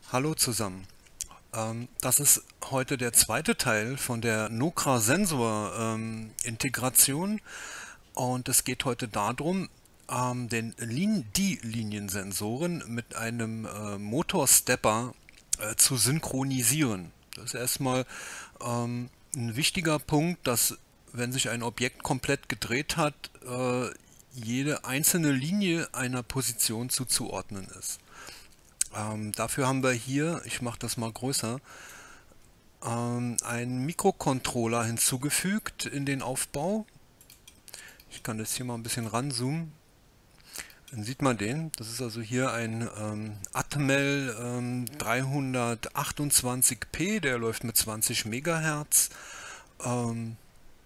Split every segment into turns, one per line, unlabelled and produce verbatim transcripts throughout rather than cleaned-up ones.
Hallo zusammen. Ähm, das ist heute der zweite Teil von der Nokra Sensor ähm, Integration und es geht heute darum, ähm, den Lin die Liniensensoren mit einem äh, Motorstepper äh, zu synchronisieren. Das ist erstmal ähm, ein wichtiger Punkt, dass wenn sich ein Objekt komplett gedreht hat, äh, jede einzelne Linie einer Position zuzuordnen ist. Ähm, dafür haben wir hier, ich mache das mal größer, ähm, einen Mikrocontroller hinzugefügt in den Aufbau. Ich kann das hier mal ein bisschen ranzoomen. Dann sieht man den. Das ist also hier ein ähm, Atmel ähm, dreihundertachtundzwanzig p, der läuft mit zwanzig Megahertz. Ähm,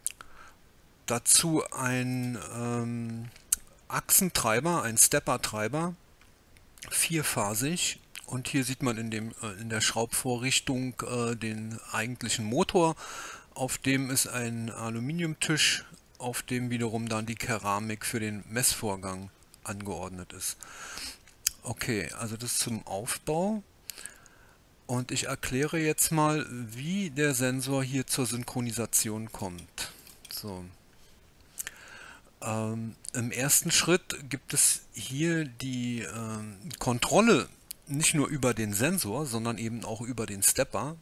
dazu ein ähm, Achsentreiber, ein Stepper-Treiber, vierphasig. Und hier sieht man in, dem, äh, in der Schraubvorrichtung äh, den eigentlichen Motor. Auf dem ist ein Aluminiumtisch, auf dem wiederum dann die Keramik für den Messvorgang angeordnet ist. Okay, also das zum Aufbau. Und ich erkläre jetzt mal, wie der Sensor hier zur Synchronisation kommt. So. Ähm, Im ersten Schritt gibt es hier die ähm, Kontrolle nicht nur über den Sensor, sondern eben auch über den Stepper.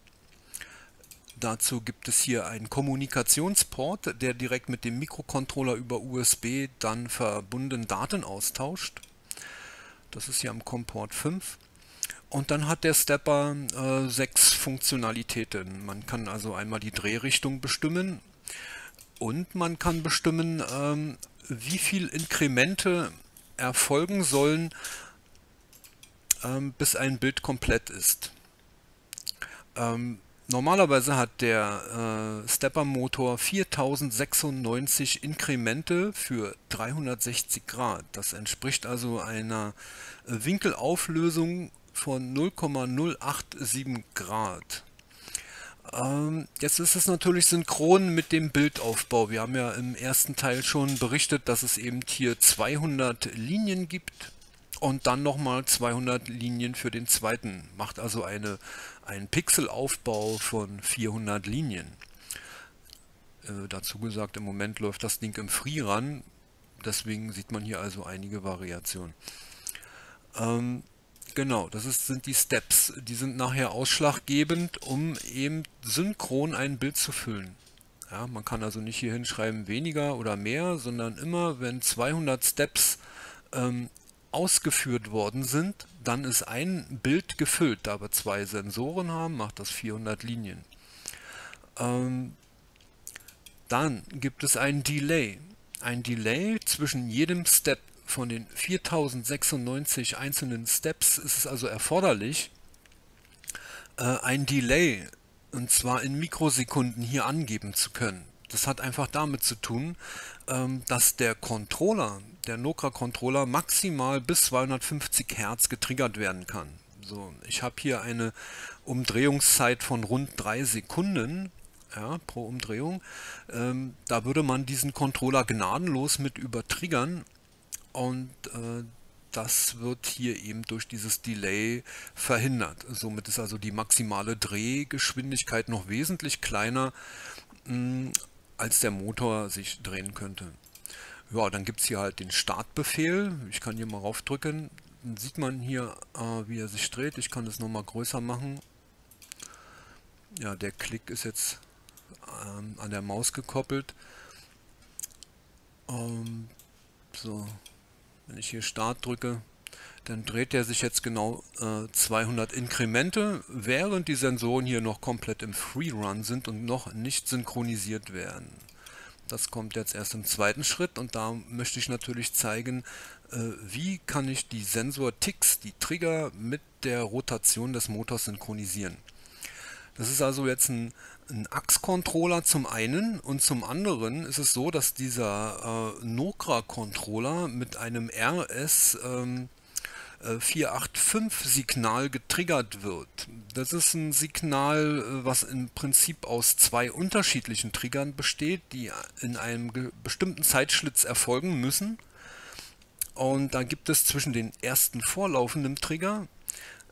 Dazu gibt es hier einen Kommunikationsport, der direkt mit dem Mikrocontroller über U S B dann verbunden Daten austauscht. Das ist hier am COM-Port fünf. Und dann hat der Stepper äh, sechs Funktionalitäten. Man kann also einmal die Drehrichtung bestimmen und man kann bestimmen, ähm, wie viel Inkremente erfolgen sollen, ähm, bis ein Bild komplett ist. Ähm, normalerweise hat der äh, Stepper-Motor viertausendsechsundneunzig Inkremente für dreihundertsechzig Grad. Das entspricht also einer äh, Winkelauflösung von null Komma null acht sieben Grad. Ähm, jetzt ist es natürlich synchron mit dem Bildaufbau. Wir haben ja im ersten Teil schon berichtet, dass es eben hier zweihundert Linien gibt und dann nochmal zweihundert Linien für den zweiten. Macht also eine, einen Pixelaufbau von vierhundert Linien. Äh, dazu gesagt, im Moment läuft das Ding im Freerun, deswegen sieht man hier also einige Variationen. Ähm, Genau, das ist, sind die Steps. Die sind nachher ausschlaggebend, um eben synchron ein Bild zu füllen. Ja, man kann also nicht hier hinschreiben weniger oder mehr, sondern immer, wenn zweihundert Steps ähm, ausgeführt worden sind, dann ist ein Bild gefüllt. Da wir zwei Sensoren haben, macht das vierhundert Linien. Ähm, dann gibt es ein Delay. Ein Delay zwischen jedem Step. Von den viertausendsechsundneunzig einzelnen Steps ist es also erforderlich, äh, ein Delay, und zwar in Mikrosekunden, hier angeben zu können. Das hat einfach damit zu tun, ähm, dass der Controller, der Nokra-Controller, maximal bis zweihundertfünfzig Hertz getriggert werden kann. So, ich habe hier eine Umdrehungszeit von rund drei Sekunden. Ja, pro Umdrehung. Ähm, da würde man diesen Controller gnadenlos mit übertriggern. Und äh, das wird hier eben durch dieses Delay verhindert. Somit ist also die maximale Drehgeschwindigkeit noch wesentlich kleiner, mh, als der Motor sich drehen könnte. Ja, dann gibt es hier halt den Startbefehl. Ich kann hier mal raufdrücken. Dann sieht man hier, äh, wie er sich dreht. Ich kann das nochmal größer machen. Ja, der Klick ist jetzt ähm, an der Maus gekoppelt. Ähm, so. Wenn ich hier Start drücke, dann dreht er sich jetzt genau äh, zweihundert Inkremente, während die Sensoren hier noch komplett im Freerun sind und noch nicht synchronisiert werden. Das kommt jetzt erst im zweiten Schritt und da möchte ich natürlich zeigen, äh, wie kann ich die Sensor-Ticks, die Trigger, mit der Rotation des Motors synchronisieren. Das ist also jetzt ein, ein Achs-Controller zum einen und zum anderen ist es so, dass dieser äh, Nokra-Controller mit einem R S ähm, äh, vierhundertfünfundachtzig-Signal getriggert wird. Das ist ein Signal, äh, was im Prinzip aus zwei unterschiedlichen Triggern besteht, die in einem bestimmten Zeitschlitz erfolgen müssen. Und da gibt es zwischen den ersten vorlaufenden Trigger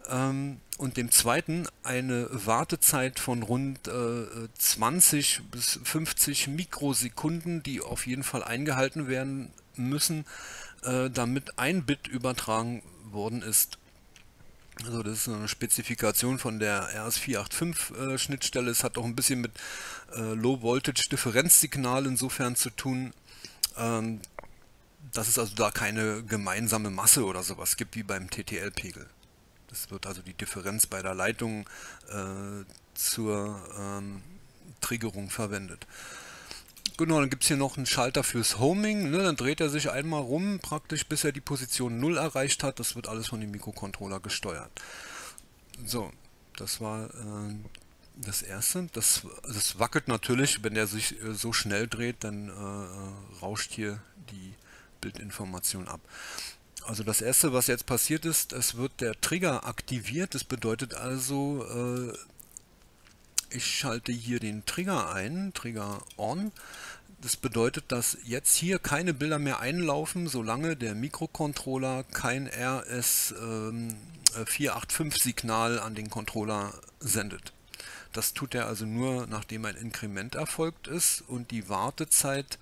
ähm, und dem zweiten eine Wartezeit von rund äh, zwanzig bis fünfzig Mikrosekunden, die auf jeden Fall eingehalten werden müssen, äh, damit ein Bit übertragen worden ist. Also das ist eine Spezifikation von der R S vierhundertfünfundachtzig äh, Schnittstelle. Es hat auch ein bisschen mit äh, Low Voltage Differenzsignal insofern zu tun, ähm, dass es also da keine gemeinsame Masse oder sowas gibt wie beim T T L-Pegel. Das wird also die Differenz bei der Leitung äh, zur ähm, Triggerung verwendet. Genau, dann gibt es hier noch einen Schalter fürs Homing, ne? Dann dreht er sich einmal rum, praktisch bis er die Position null erreicht hat. Das wird alles von dem Mikrocontroller gesteuert. So, das war äh, das erste. Das, das wackelt natürlich, wenn der sich äh, so schnell dreht, dann äh, rauscht hier die Bildinformation ab. Also das erste, was jetzt passiert ist, es wird der Trigger aktiviert. Das bedeutet also, äh, ich schalte hier den Trigger ein, Trigger on. Das bedeutet, dass jetzt hier keine Bilder mehr einlaufen, solange der Mikrocontroller kein R S vierhundertfünfundachtzig Signal an den Controller sendet. Das tut er also nur, nachdem ein Inkrement erfolgt ist, und die Wartezeit,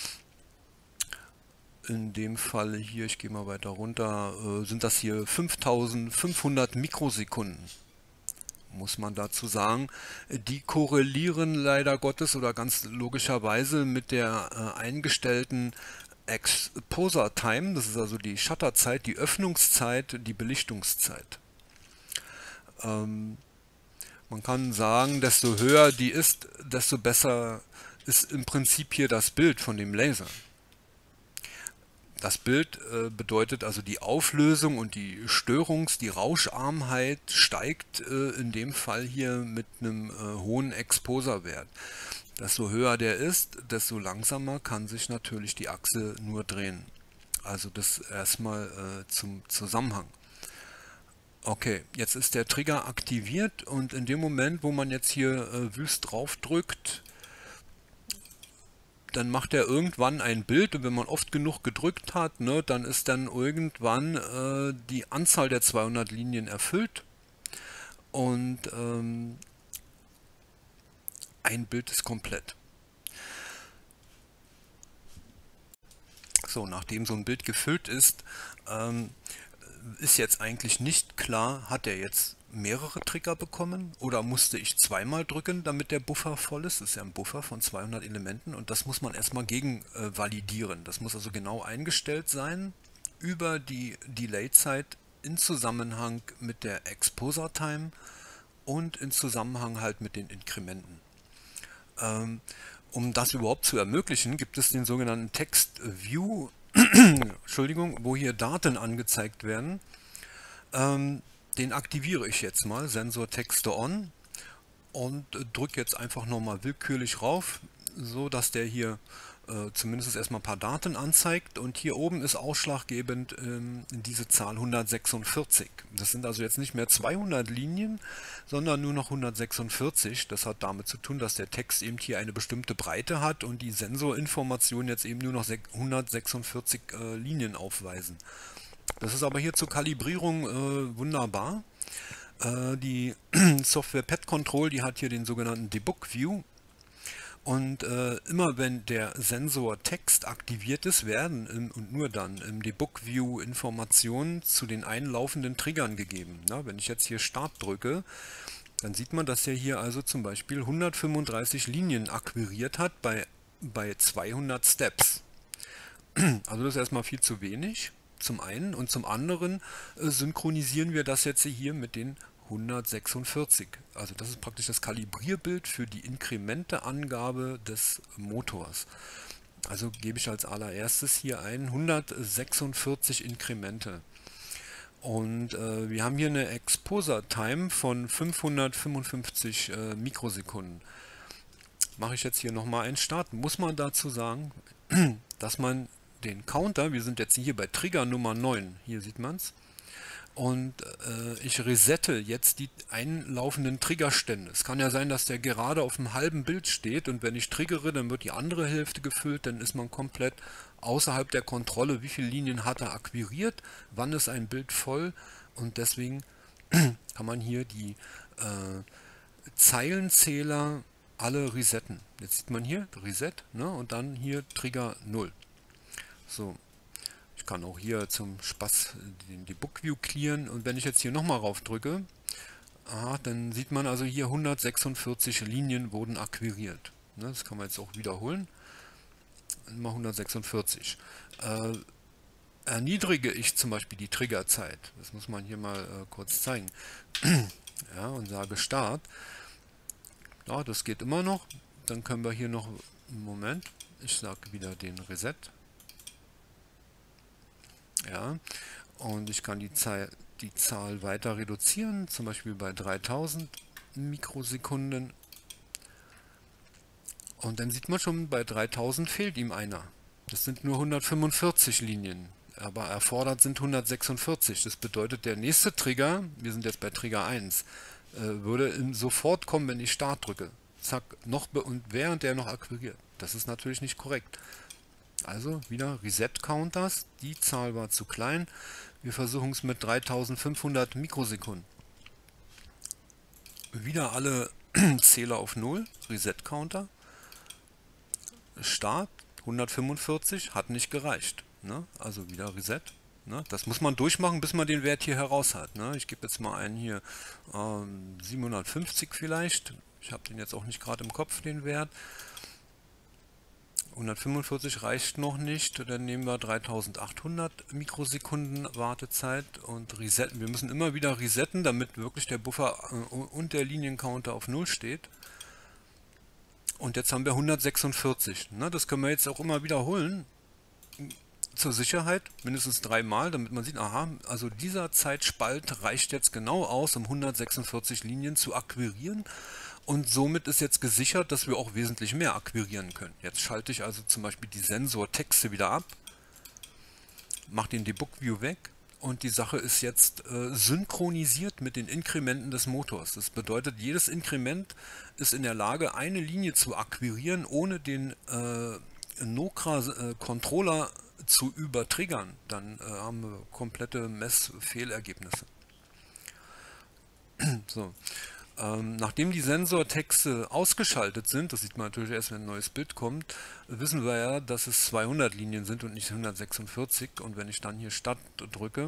in dem Fall hier, ich gehe mal weiter runter, äh, sind das hier fünftausendfünfhundert Mikrosekunden. Muss man dazu sagen, die korrelieren leider Gottes oder ganz logischerweise mit der äh, eingestellten Exposure Time, das ist also die Shutterzeit, die Öffnungszeit, die Belichtungszeit. Ähm, man kann sagen, desto höher die ist, desto besser ist im Prinzip hier das Bild von dem Laser. Das Bild äh, bedeutet also die Auflösung und die Störungs-, die Rauscharmheit steigt äh, in dem Fall hier mit einem äh, hohen Exposerwert. Desto höher der ist, desto langsamer kann sich natürlich die Achse nur drehen. Also das erstmal äh, zum Zusammenhang. Okay, jetzt ist der Trigger aktiviert und in dem Moment, wo man jetzt hier äh, wüst drauf drückt, dann macht er irgendwann ein Bild, und wenn man oft genug gedrückt hat, ne, dann ist dann irgendwann äh, die Anzahl der zweihundert Linien erfüllt und ähm, ein Bild ist komplett. So, nachdem so ein Bild gefüllt ist, ähm, ist jetzt eigentlich nicht klar, hat er jetzt mehrere Trigger bekommen oder musste ich zweimal drücken, damit der Buffer voll ist. Das ist ja ein Buffer von zweihundert Elementen und das muss man erstmal gegen äh, validieren. Das muss also genau eingestellt sein über die Delay-Zeit in Zusammenhang mit der Exposure Time und in Zusammenhang halt mit den Inkrementen. Ähm, um das überhaupt zu ermöglichen, gibt es den sogenannten Text View, Entschuldigung, wo hier Daten angezeigt werden. Ähm, Den aktiviere ich jetzt mal, Sensor Texte on, und drücke jetzt einfach nochmal willkürlich rauf, so dass der hier äh, zumindest erstmal ein paar Daten anzeigt, und hier oben ist ausschlaggebend ähm, diese Zahl hundertsechsundvierzig. Das sind also jetzt nicht mehr zweihundert Linien, sondern nur noch hundertsechsundvierzig. Das hat damit zu tun, dass der Text eben hier eine bestimmte Breite hat und die Sensorinformationen jetzt eben nur noch hundertsechsundvierzig äh, Linien aufweisen. Das ist aber hier zur Kalibrierung äh, wunderbar. Äh, die Software Pad Control, die hat hier den sogenannten Debug View. Und äh, immer wenn der Sensor Text aktiviert ist, werden im, und nur dann im Debug View Informationen zu den einlaufenden Triggern gegeben. Na, wenn ich jetzt hier Start drücke, dann sieht man, dass er hier also zum Beispiel hundertfünfunddreißig Linien akquiriert hat bei, bei zweihundert Steps. Also das ist erstmal viel zu wenig. Zum einen, und zum anderen äh, synchronisieren wir das jetzt hier mit den hundertsechsundvierzig. Also das ist praktisch das Kalibrierbild für die Inkrementeangabe des Motors. Also gebe ich als allererstes hier ein hundertsechsundvierzig Inkremente. Und äh, wir haben hier eine Exposure Time von fünfhundertfünfundfünfzig äh, Mikrosekunden. Mache ich jetzt hier nochmal einen Start. Muss man dazu sagen, dass man den Counter, wir sind jetzt hier bei Trigger Nummer neun, hier sieht man es, und äh, ich resette jetzt die einlaufenden Triggerstände. Es kann ja sein, dass der gerade auf einem halben Bild steht, und wenn ich triggere, dann wird die andere Hälfte gefüllt, dann ist man komplett außerhalb der Kontrolle, wie viele Linien hat er akquiriert, wann ist ein Bild voll, und deswegen kann man hier die äh, Zeilenzähler alle resetten. Jetzt sieht man hier Reset, ne, und dann hier Trigger null. So, ich kann auch hier zum Spaß den Debug View clearen, und wenn ich jetzt hier nochmal rauf drücke, aha, dann sieht man also hier hundertsechsundvierzig Linien wurden akquiriert. Ne, das kann man jetzt auch wiederholen. Mal hundertsechsundvierzig. Äh, erniedrige ich zum Beispiel die Triggerzeit, das muss man hier mal äh, kurz zeigen, ja, und sage Start, ja, das geht immer noch, dann können wir hier noch, Moment, ich sage wieder den Reset, ja, und ich kann die Zahl, die Zahl weiter reduzieren, zum Beispiel bei dreitausend Mikrosekunden, und dann sieht man schon, bei dreitausend fehlt ihm einer, das sind nur hundertfünfundvierzig Linien. Aber erfordert sind hundertsechsundvierzig. Das bedeutet, der nächste Trigger, wir sind jetzt bei Trigger eins, äh, würde sofort kommen, wenn ich Start drücke. Zack, noch und während der noch akquiriert. Das ist natürlich nicht korrekt. Also wieder Reset Counters. Die Zahl war zu klein. Wir versuchen es mit dreitausendfünfhundert Mikrosekunden. Wieder alle Zähler auf null. Reset Counter. Start. hundertfünfundvierzig. Hat nicht gereicht. Ne? Also wieder Reset. Ne? Das muss man durchmachen, bis man den Wert hier heraus hat. Ne? Ich gebe jetzt mal einen hier ähm, siebenhundertfünfzig vielleicht. Ich habe den jetzt auch nicht gerade im Kopf, den Wert. hundertfünfundvierzig reicht noch nicht. Dann nehmen wir dreitausendachthundert Mikrosekunden Wartezeit und resetten. Wir müssen immer wieder resetten, damit wirklich der Buffer äh, und der Liniencounter auf null steht. Und jetzt haben wir hundertsechsundvierzig. Ne? Das können wir jetzt auch immer wiederholen. Zur Sicherheit mindestens dreimal, damit man sieht, aha, also dieser Zeitspalt reicht jetzt genau aus, um hundertsechsundvierzig Linien zu akquirieren, und somit ist jetzt gesichert, dass wir auch wesentlich mehr akquirieren können. Jetzt schalte ich also zum Beispiel die Sensortexte wieder ab, mache den Debug View weg, und die Sache ist jetzt äh, synchronisiert mit den Inkrementen des Motors. Das bedeutet, jedes Inkrement ist in der Lage, eine Linie zu akquirieren, ohne den äh, Nokra-Controller zu übertriggern. Dann äh, haben wir komplette Messfehlergebnisse. So. Ähm, nachdem die Sensortexte ausgeschaltet sind, das sieht man natürlich erst, wenn ein neues Bild kommt, wissen wir ja, dass es zweihundert Linien sind und nicht hundertsechsundvierzig. Und wenn ich dann hier Start drücke,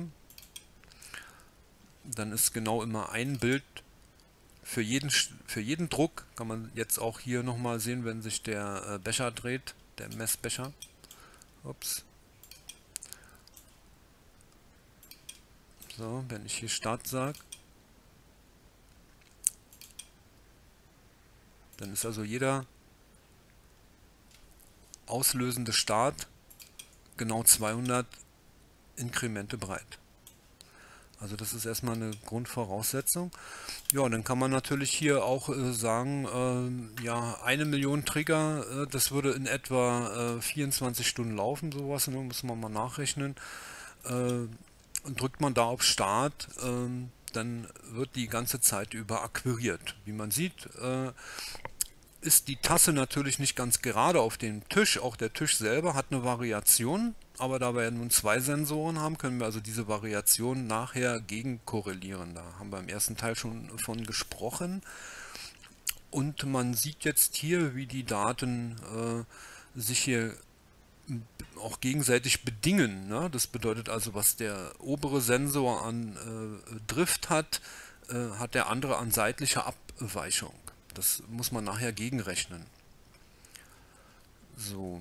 dann ist genau immer ein Bild für jeden, für jeden Druck. Kann man jetzt auch hier nochmal sehen, wenn sich der äh, Becher dreht, der Messbecher. Ups. So, wenn ich hier Start sage, dann ist also jeder auslösende Start genau zweihundert Inkremente breit. Also das ist erstmal eine Grundvoraussetzung. Ja, und dann kann man natürlich hier auch äh, sagen, äh, ja, eine Million Trigger, äh, das würde in etwa äh, vierundzwanzig Stunden laufen, sowas, ne, muss man mal nachrechnen. Äh, und drückt man da auf Start, äh, dann wird die ganze Zeit über akquiriert. Wie man sieht, äh, ist die Tasse natürlich nicht ganz gerade auf dem Tisch. Auch der Tisch selber hat eine Variation, aber da wir ja nun zwei Sensoren haben, können wir also diese Variation nachher gegenkorrelieren. Da haben wir im ersten Teil schon von gesprochen. Und man sieht jetzt hier, wie die Daten äh, sich hier auch gegenseitig bedingen. Ne? Das bedeutet also, was der obere Sensor an äh, Drift hat, äh, hat der andere an seitlicher Abweichung. Das muss man nachher gegenrechnen. So.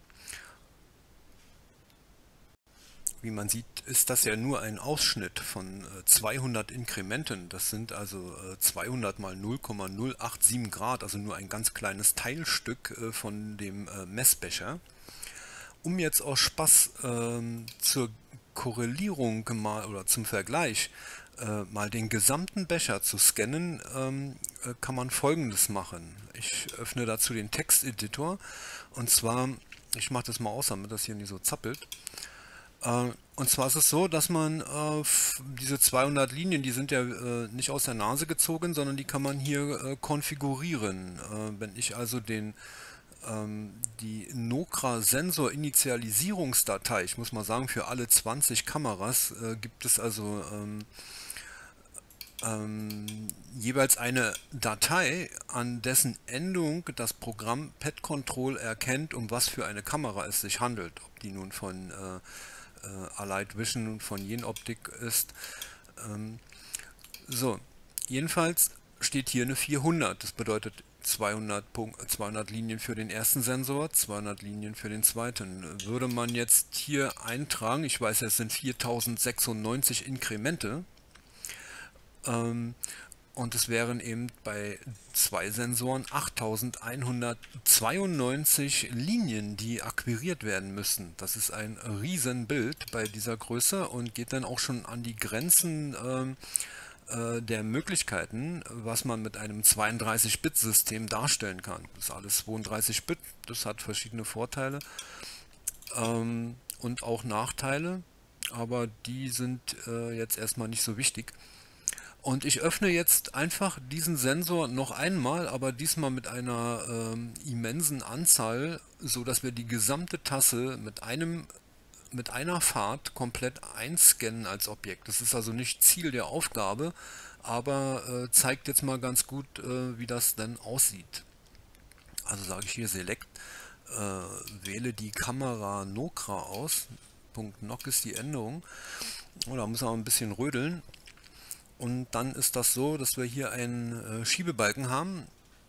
Wie man sieht, ist das ja nur ein Ausschnitt von äh, zweihundert Inkrementen. Das sind also äh, zweihundert mal null Komma null acht sieben Grad, also nur ein ganz kleines Teilstück äh, von dem äh, Messbecher. Um jetzt aus Spaß ähm, zur Korrelierung mal oder zum Vergleich äh, mal den gesamten Becher zu scannen, ähm, äh, kann man Folgendes machen. Ich öffne dazu den Texteditor, und zwar, ich mache das mal aus, damit das hier nicht so zappelt. Äh, und zwar ist es so, dass man äh, diese zweihundert Linien, die sind ja äh, nicht aus der Nase gezogen, sondern die kann man hier äh, konfigurieren. Äh, wenn ich also den die Nokra-Sensor-Initialisierungsdatei, ich muss mal sagen, für alle zwanzig Kameras äh, gibt es also ähm, ähm, jeweils eine Datei, an dessen Endung das Programm Pet Control erkennt, um was für eine Kamera es sich handelt. Ob die nun von äh, äh, Alight Vision und von Jenoptik ist. Ähm, so, jedenfalls steht hier eine vierhundert. Das bedeutet zweihundert, Punkt, zweihundert Linien für den ersten Sensor, zweihundert Linien für den zweiten. Würde man jetzt hier eintragen, ich weiß, es sind viertausendsechsundneunzig Inkremente, ähm, und es wären eben bei zwei Sensoren achttausendeinhundertzweiundneunzig Linien, die akquiriert werden müssen. Das ist ein Riesenbild bei dieser Größe und geht dann auch schon an die Grenzen ähm, äh, der Möglichkeiten, was man mit einem zweiunddreißig Bit System darstellen kann. Das ist alles zweiunddreißig Bit, das hat verschiedene Vorteile ähm, und auch Nachteile, aber die sind äh, jetzt erstmal nicht so wichtig. Und ich öffne jetzt einfach diesen Sensor noch einmal, aber diesmal mit einer ähm, immensen Anzahl, so dass wir die gesamte Tasse mit einem mit einer Fahrt komplett einscannen als Objekt. Das ist also nicht Ziel der Aufgabe, aber äh, zeigt jetzt mal ganz gut, äh, wie das dann aussieht. Also sage ich hier Select, äh, wähle die Kamera Nokra aus. .noc ist die Änderung. Oh, da muss man ein bisschen rödeln. Und dann ist das so, dass wir hier einen äh, Schiebebalken haben.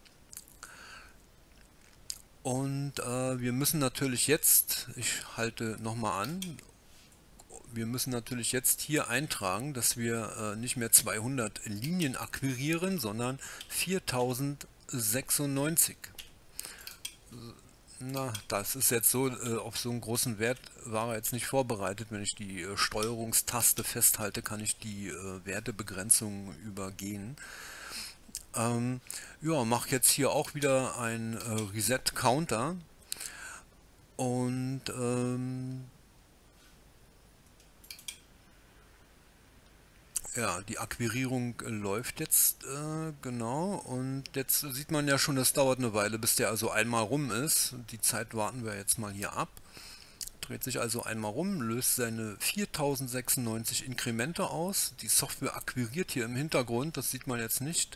Und äh, wir müssen natürlich jetzt, ich halte nochmal an, wir müssen natürlich jetzt hier eintragen, dass wir äh, nicht mehr zweihundert Linien akquirieren, sondern viertausendsechsundneunzig. Na, das ist jetzt so, äh, auf so einen großen Wert war er jetzt nicht vorbereitet. Wenn ich die äh, Steuerungstaste festhalte, kann ich die äh, Wertebegrenzung übergehen. Ähm, ja, mache jetzt hier auch wieder ein äh, Reset-Counter und ähm, ja, die Akquirierung äh, läuft jetzt, äh, genau, und jetzt sieht man ja schon, das dauert eine Weile, bis der also einmal rum ist. Die Zeit warten wir jetzt mal hier ab. Dreht sich also einmal rum, löst seine viertausendsechsundneunzig Inkremente aus. Die Software akquiriert hier im Hintergrund, das sieht man jetzt nicht.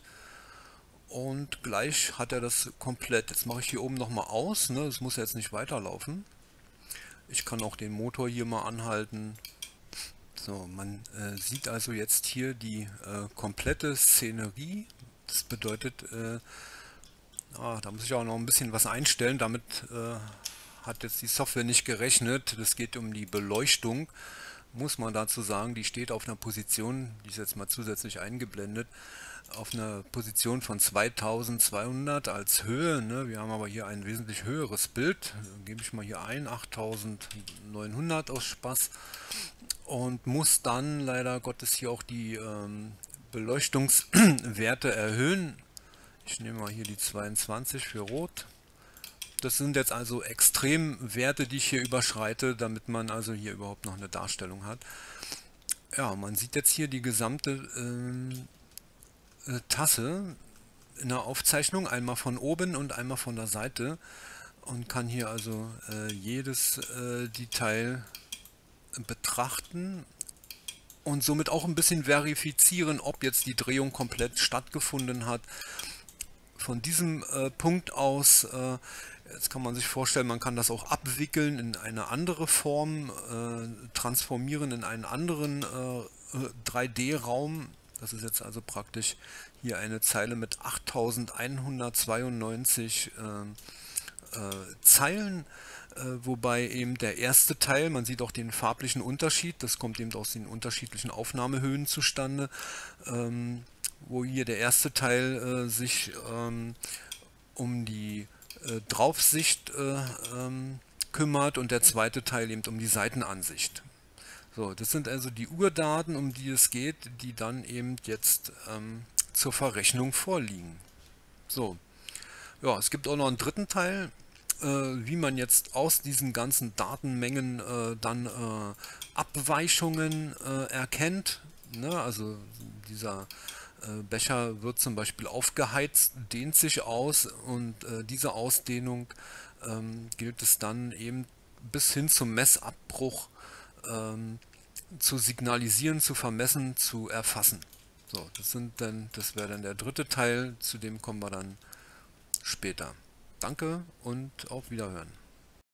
Und gleich hat er das komplett. Jetzt mache ich hier oben nochmal aus, ne? Das muss jetzt nicht weiterlaufen. Ich kann auch den Motor hier mal anhalten. So, man äh, sieht also jetzt hier die äh, komplette Szenerie. Das bedeutet, äh, ah, da muss ich auch noch ein bisschen was einstellen. Damit äh, hat jetzt die Software nicht gerechnet. Das geht um die Beleuchtung. Muss man dazu sagen, die steht auf einer Position, die ist jetzt mal zusätzlich eingeblendet, auf einer Position von zweitausendzweihundert als Höhe. Ne? Wir haben aber hier ein wesentlich höheres Bild. Dann gebe ich mal hier ein, achttausendneunhundert aus Spaß. Und muss dann leider Gottes hier auch die ähm, Beleuchtungswerte erhöhen. Ich nehme mal hier die zweiundzwanzig für Rot. Das sind jetzt also Extremwerte, die ich hier überschreite, damit man also hier überhaupt noch eine Darstellung hat. Ja, man sieht jetzt hier die gesamte ähm, äh, Tasse in der Aufzeichnung, einmal von oben und einmal von der Seite, und kann hier also äh, jedes äh, Detail betrachten und somit auch ein bisschen verifizieren, ob jetzt die Drehung komplett stattgefunden hat. Von diesem äh, Punkt aus, äh, jetzt kann man sich vorstellen, man kann das auch abwickeln in eine andere Form, äh, transformieren in einen anderen äh, drei D Raum. Das ist jetzt also praktisch hier eine Zeile mit achttausendeinhundertzweiundneunzig äh, äh, Zeilen, äh, wobei eben der erste Teil, man sieht auch den farblichen Unterschied, das kommt eben aus den unterschiedlichen Aufnahmehöhen zustande, ähm, wo hier der erste Teil äh, sich ähm, um die äh, Draufsicht äh, ähm, kümmert und der zweite Teil eben um die Seitenansicht. So, das sind also die Urdaten, um die es geht, die dann eben jetzt ähm, zur Verrechnung vorliegen. So, ja, es gibt auch noch einen dritten Teil, äh, wie man jetzt aus diesen ganzen Datenmengen äh, dann äh, Abweichungen äh, erkennt. Ne? Also dieser äh, Becher wird zum Beispiel aufgeheizt, dehnt sich aus, und äh, diese Ausdehnung ähm, gilt es dann eben bis hin zum Messabbruch ähm, zu signalisieren, zu vermessen, zu erfassen. So, das sind dann, das wäre dann der dritte Teil, zu dem kommen wir dann später. Danke und auf Wiederhören.